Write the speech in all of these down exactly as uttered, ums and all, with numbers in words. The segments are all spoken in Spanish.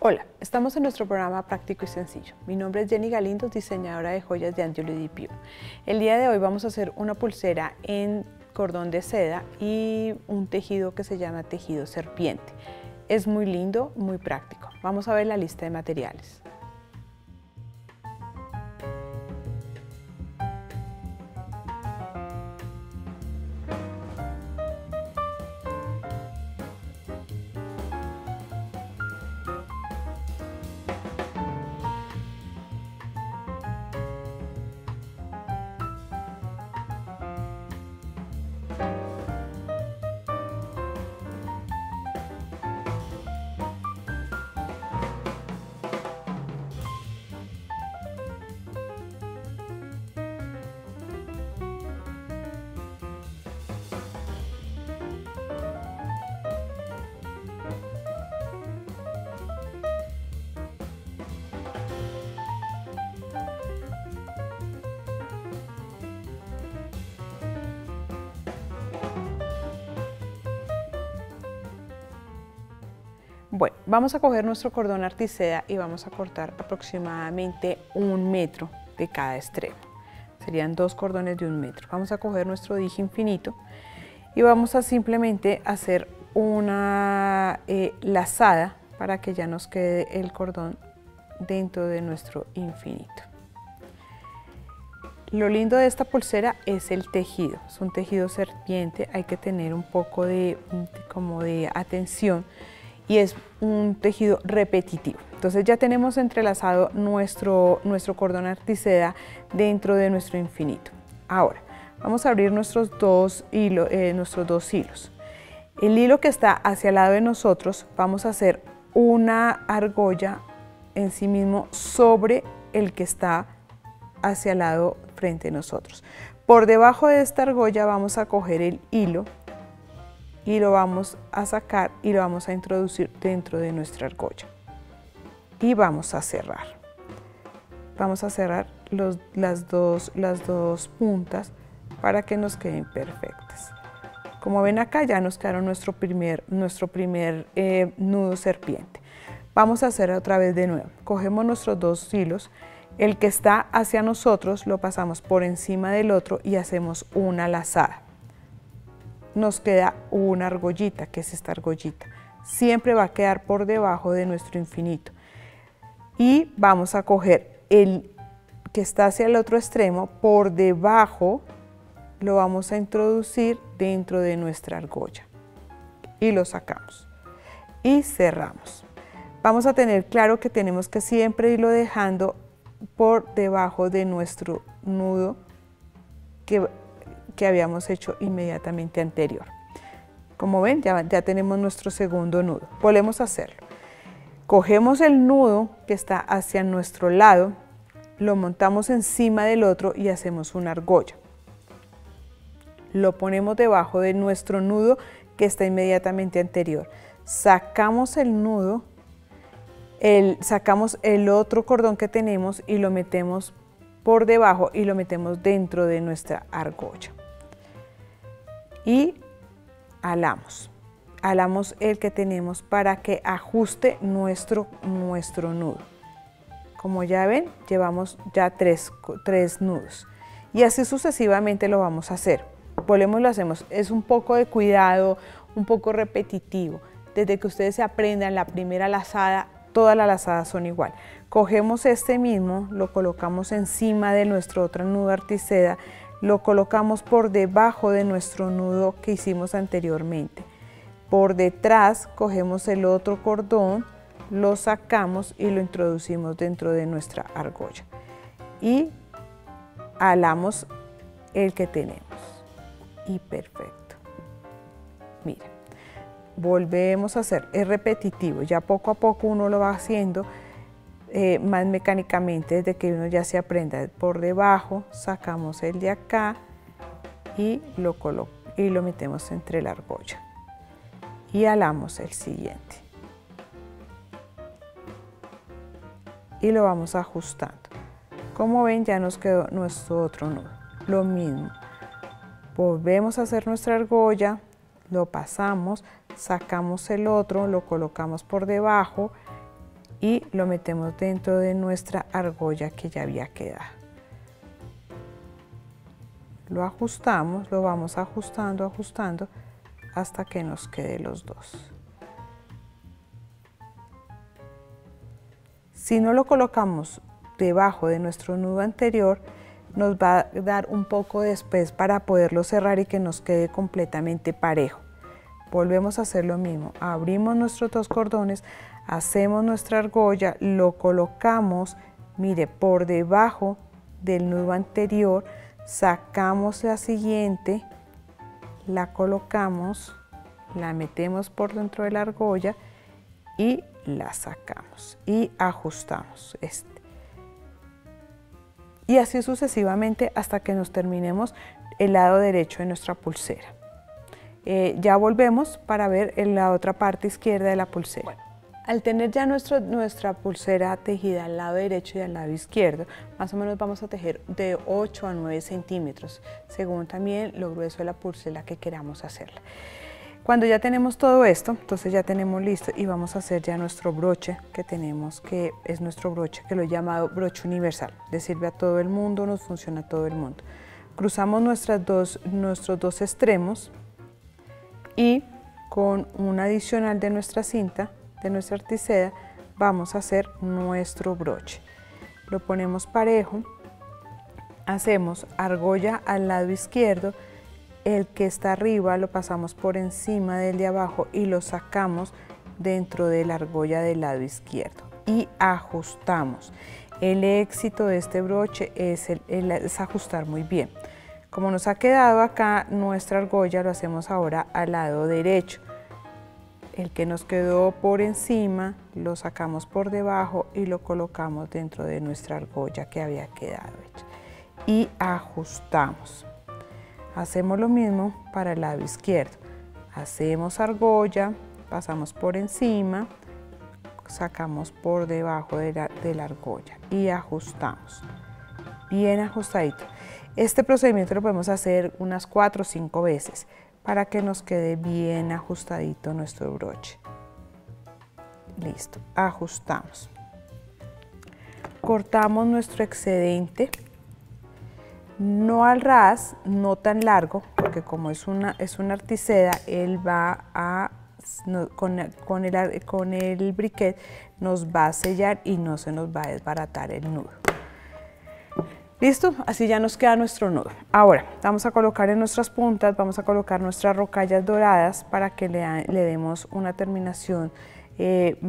Hola, estamos en nuestro programa Práctico y Sencillo. Mi nombre es Jenny Galindo, diseñadora de joyas de Angelo Di Pio. El día de hoy vamos a hacer una pulsera en cordón de seda y un tejido que se llama tejido serpiente. Es muy lindo, muy práctico. Vamos a ver la lista de materiales. Bueno, vamos a coger nuestro cordón artiseda y vamos a cortar aproximadamente un metro de cada extremo. Serían dos cordones de un metro. Vamos a coger nuestro dije infinito y vamos a simplemente hacer una eh, lazada para que ya nos quede el cordón dentro de nuestro infinito. Lo lindo de esta pulsera es el tejido. Es un tejido serpiente, hay que tener un poco de, como de atención. Y es un tejido repetitivo. Entonces ya tenemos entrelazado nuestro, nuestro cordón artiseda dentro de nuestro infinito. Ahora, vamos a abrir nuestros dos, hilo, eh, nuestros dos hilos. El hilo que está hacia el lado de nosotros, vamos a hacer una argolla en sí mismo sobre el que está hacia el lado frente de nosotros. Por debajo de esta argolla vamos a coger el hilo y lo vamos a sacar y lo vamos a introducir dentro de nuestra argolla y vamos a cerrar. Vamos a cerrar los, las, dos, las dos puntas para que nos queden perfectas. Como ven acá ya nos quedaron nuestro primer, nuestro primer eh, nudo serpiente. Vamos a hacer otra vez de nuevo. Cogemos nuestros dos hilos, el que está hacia nosotros lo pasamos por encima del otro y hacemos una lazada. Nos queda una argollita, que es esta argollita. Siempre va a quedar por debajo de nuestro infinito. Y vamos a coger el que está hacia el otro extremo, por debajo lo vamos a introducir dentro de nuestra argolla. Y lo sacamos. Y cerramos. Vamos a tener claro que tenemos que siempre irlo dejando por debajo de nuestro nudo que que habíamos hecho inmediatamente anterior. Como ven, ya, ya tenemos nuestro segundo nudo. Volvemos a hacerlo. Cogemos el nudo que está hacia nuestro lado, lo montamos encima del otro y hacemos una argolla. Lo ponemos debajo de nuestro nudo que está inmediatamente anterior. Sacamos el nudo, el, sacamos el otro cordón que tenemos y lo metemos por debajo y lo metemos dentro de nuestra argolla. Y alamos, alamos el que tenemos para que ajuste nuestro, nuestro nudo. Como ya ven, llevamos ya tres, tres nudos y así sucesivamente lo vamos a hacer. Volvemos, lo hacemos, es un poco de cuidado, un poco repetitivo. Desde que ustedes se aprendan la primera lazada, todas las lazadas son igual. Cogemos este mismo, lo colocamos encima de nuestro otro nudo artiseda, lo colocamos por debajo de nuestro nudo que hicimos anteriormente. Por detrás cogemos el otro cordón, lo sacamos y lo introducimos dentro de nuestra argolla. Y alamos el que tenemos. Y perfecto. Mira, volvemos a hacer, es repetitivo, ya poco a poco uno lo va haciendo Eh, más mecánicamente desde que uno ya se aprenda. Por debajo sacamos el de acá y lo, colo y lo metemos entre la argolla y alamos el siguiente y lo vamos ajustando. Como ven, ya nos quedó nuestro otro nudo. Lo mismo, volvemos a hacer nuestra argolla, lo pasamos, sacamos el otro, lo colocamos por debajo y lo metemos dentro de nuestra argolla que ya había quedado. Lo ajustamos, lo vamos ajustando, ajustando hasta que nos quede los dos. Si no lo colocamos debajo de nuestro nudo anterior, nos va a dar un poco de espés para poderlo cerrar y que nos quede completamente parejo. Volvemos a hacer lo mismo, abrimos nuestros dos cordones, hacemos nuestra argolla, lo colocamos, mire, por debajo del nudo anterior, sacamos la siguiente, la colocamos, la metemos por dentro de la argolla y la sacamos y ajustamos este. Y así sucesivamente hasta que nos terminemos el lado derecho de nuestra pulsera. Eh, ya volvemos para ver en la otra parte izquierda de la pulsera. Bueno, al tener ya nuestro, nuestra pulsera tejida al lado derecho y al lado izquierdo, más o menos vamos a tejer de ocho a nueve centímetros, según también lo grueso de la pulsera que queramos hacerla. Cuando ya tenemos todo esto, entonces ya tenemos listo y vamos a hacer ya nuestro broche que tenemos, que es nuestro broche, que lo he llamado broche universal. Le sirve a todo el mundo, nos funciona a todo el mundo. Cruzamos nuestras dos, nuestros dos extremos y con un adicional de nuestra cinta, de nuestra artiseda, vamos a hacer nuestro broche. Lo ponemos parejo, hacemos argolla al lado izquierdo, el que está arriba lo pasamos por encima del de abajo y lo sacamos dentro de la argolla del lado izquierdo y ajustamos. El éxito de este broche es, el, el, es ajustar muy bien. Como nos ha quedado acá nuestra argolla, lo hacemos ahora al lado derecho. El que nos quedó por encima lo sacamos por debajo y lo colocamos dentro de nuestra argolla que había quedado hecha y ajustamos. Hacemos lo mismo para el lado izquierdo. Hacemos argolla, pasamos por encima, sacamos por debajo de la, de la argolla y ajustamos. Bien ajustadito. Este procedimiento lo podemos hacer unas cuatro o cinco veces para que nos quede bien ajustadito nuestro broche. Listo, ajustamos. Cortamos nuestro excedente. No al ras, no tan largo, porque como es una, es una artiseda, él va a, no, con, con, el, con el briquet nos va a sellar y no se nos va a desbaratar el nudo. ¿Listo? Así ya nos queda nuestro nudo. Ahora, vamos a colocar en nuestras puntas, vamos a colocar nuestras rocallas doradas para que le, le demos una terminación eh,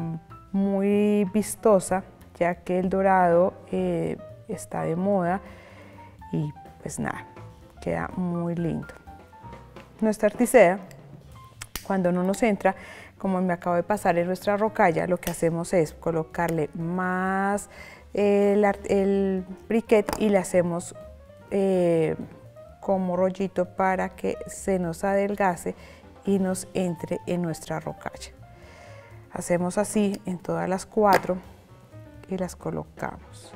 muy vistosa, ya que el dorado eh, está de moda. Y pues nada, queda muy lindo. Nuestra artiseda, cuando no nos entra, como me acabo de pasar en nuestra rocalla, lo que hacemos es colocarle más el, el briquet y le hacemos eh, como rollito para que se nos adelgace y nos entre en nuestra rocalla. Hacemos así en todas las cuatro y las colocamos.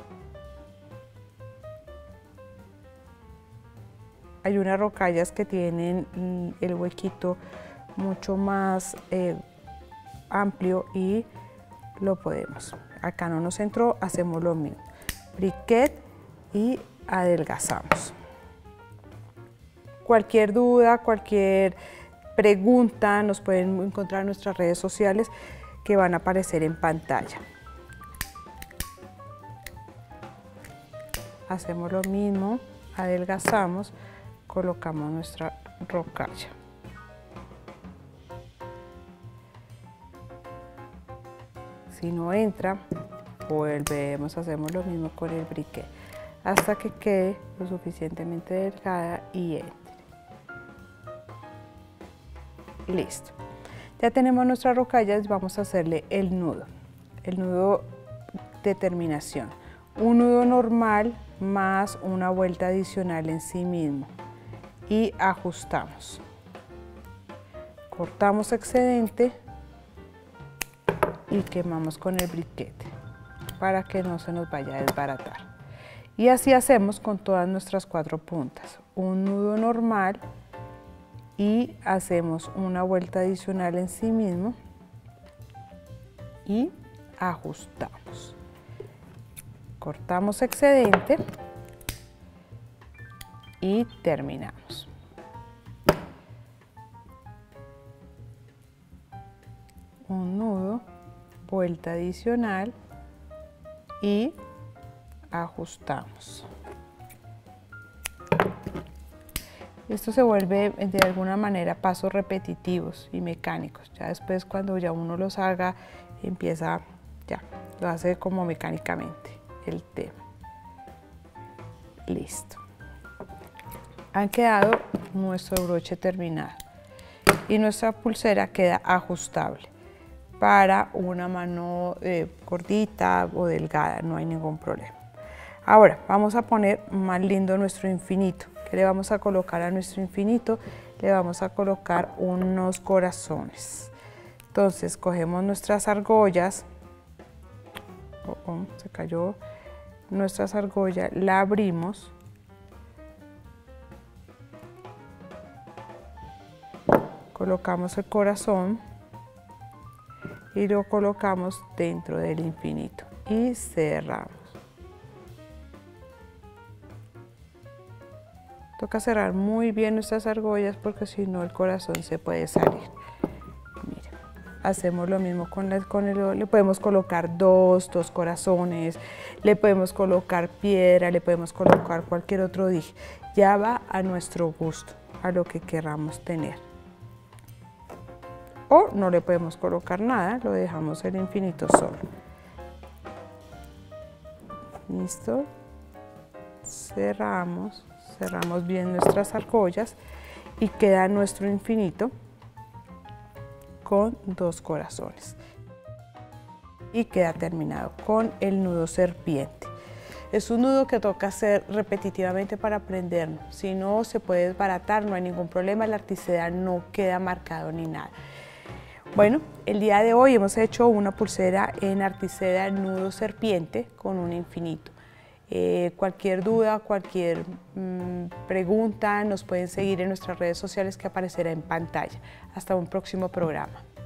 Hay unas rocallas que tienen el huequito mucho más eh, amplio y lo podemos. Acá no nos entró, hacemos lo mismo. Briquet y adelgazamos. Cualquier duda, cualquier pregunta, nos pueden encontrar en nuestras redes sociales que van a aparecer en pantalla. Hacemos lo mismo, adelgazamos. Colocamos nuestra rocalla. Si no entra, volvemos, hacemos lo mismo con el briquet hasta que quede lo suficientemente delgada y entre. Listo. Ya tenemos nuestras rocallas, vamos a hacerle el nudo. El nudo de terminación. Un nudo normal más una vuelta adicional en sí mismo. Y ajustamos. Cortamos excedente y quemamos con el briquet para que no se nos vaya a desbaratar. Y así hacemos con todas nuestras cuatro puntas. Un nudo normal y hacemos una vuelta adicional en sí mismo y ajustamos. Cortamos excedente y terminamos. Un nudo, vuelta adicional y ajustamos. Esto se vuelve de alguna manera pasos repetitivos y mecánicos. Ya después, cuando ya uno los haga, empieza, ya, lo hace como mecánicamente el tema. Listo. Han quedado nuestro broche terminado y nuestra pulsera queda ajustable para una mano eh, gordita o delgada, no hay ningún problema. Ahora vamos a poner más lindo nuestro infinito. ¿Qué le vamos a colocar a nuestro infinito? Le vamos a colocar unos corazones. Entonces cogemos nuestras argollas, oh, oh, se cayó nuestras argollas, la abrimos, colocamos el corazón y lo colocamos dentro del infinito y cerramos. Toca cerrar muy bien nuestras argollas porque si no el corazón se puede salir. Mira, hacemos lo mismo con, la, con el, le podemos colocar dos, dos corazones, le podemos colocar piedra, le podemos colocar cualquier otro dije. Ya va a nuestro gusto, a lo que queramos tener. O no le podemos colocar nada, lo dejamos el infinito solo. Listo. Cerramos. Cerramos bien nuestras argollas y queda nuestro infinito con dos corazones. Y queda terminado con el nudo serpiente. Es un nudo que toca hacer repetitivamente para aprenderlo. Si no, se puede desbaratar, no hay ningún problema, la artiseda no queda marcado ni nada. Bueno, el día de hoy hemos hecho una pulsera en artiseda nudo serpiente con un infinito. Eh, cualquier duda, cualquier mmm, pregunta, nos pueden seguir en nuestras redes sociales que aparecerá en pantalla. Hasta un próximo programa.